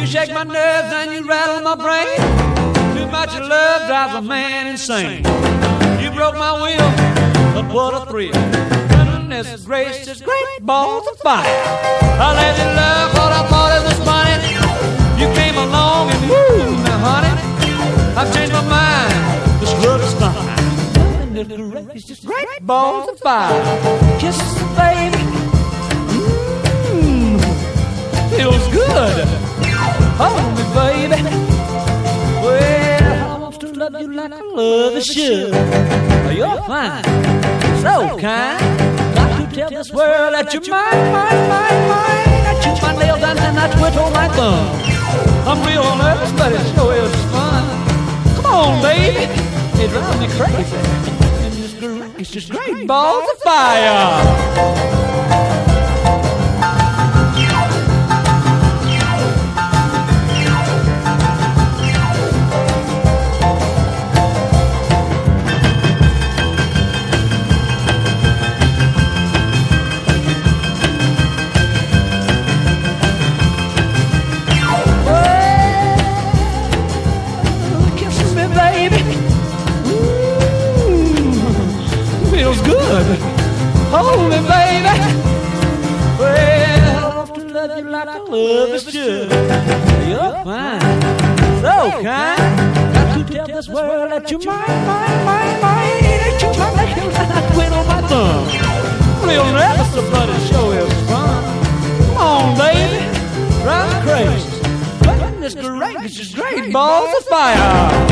shake my nerves and you rattle my brain. Too much of love drives a man insane. You broke my will, but what a thrill. Goodness gracious, great balls of fire. I let you love what I thought it was funny. You came along and woo, now honey, I've changed my mind. This love is fine. Goodness gracious, great balls of fire. Kisses, baby, feels good. Hold me, baby. Well, I want to love you like I love you should. You're fine, so kind. Got to tell this world that you're mine, mine, mine, mine. I chew my nails and I twiddle my thumb. I'm real nervous, but it sure is fun. Come on, baby, it drives me crazy. And it's just great balls of fire. Feels good. Hold me, baby. Well, I want to love you like I love you should. You're fine, so kind. Got to tell this world that you're mine, mine, mine, mine. That you're my nails and I twiddle my thumb. Real nervous, but it sure is fun. Come on, baby, drive me crazy. Goodness gracious, great balls of fire.